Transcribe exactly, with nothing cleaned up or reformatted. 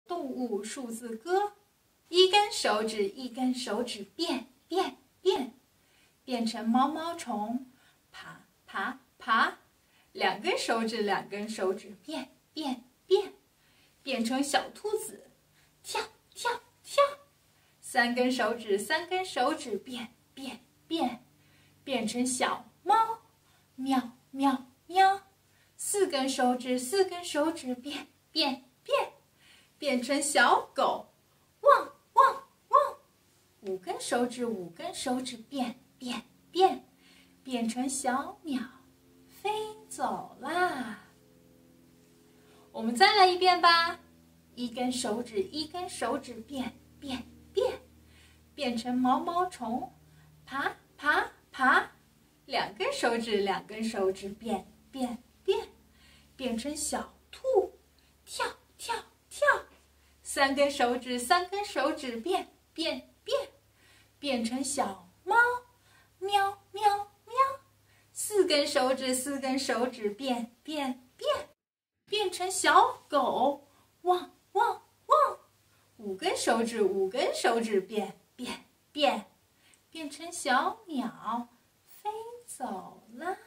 动物数字歌，一根手指一根手指变变变，变成毛毛虫，爬爬爬。两根手指两根手指变变变，变成小兔子，跳跳跳。三根手指三根手指变变变，变成小猫，喵喵喵。四根手指四根手指变变变，变成小狗，汪汪汪。五根手指五根手指变变变，变成小鸟，飞走啦。我们再来一遍吧。一根手指一根手指变变变，变成毛毛虫，爬爬爬。两根手指两根手指变变变，变成小兔，跳跳跳。三根手指三根手指变变变，变成小猫，喵喵喵。四根手指四根手指变变变，变成小狗，汪汪汪。五根手指五根手指变变变，变成小鸟，飞走啦。